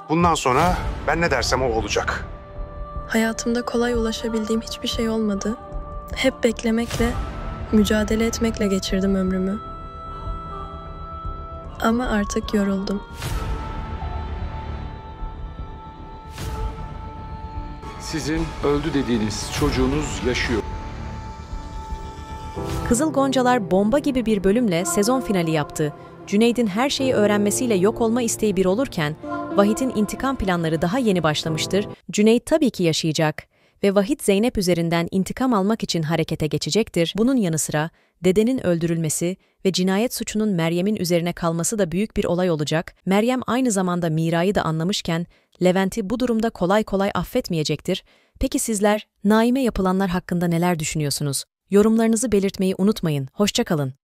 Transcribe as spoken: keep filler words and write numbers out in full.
Bundan sonra ben ne dersem o olacak. Hayatımda kolay ulaşabildiğim hiçbir şey olmadı. Hep beklemekle, mücadele etmekle geçirdim ömrümü. Ama artık yoruldum. Sizin öldü dediğiniz çocuğunuz yaşıyor. Kızıl Goncalar bomba gibi bir bölümle sezon finali yaptı. Cüneyd'in her şeyi öğrenmesiyle yok olma isteği bir olurken, Vahit'in intikam planları daha yeni başlamıştır. Cüneyd tabii ki yaşayacak ve Vahit Zeynep üzerinden intikam almak için harekete geçecektir. Bunun yanı sıra dedenin öldürülmesi ve cinayet suçunun Meryem'in üzerine kalması da büyük bir olay olacak. Meryem aynı zamanda Mira'yı da anlamışken, Levent'i bu durumda kolay kolay affetmeyecektir. Peki sizler, Naim'e yapılanlar hakkında neler düşünüyorsunuz? Yorumlarınızı belirtmeyi unutmayın. Hoşça kalın.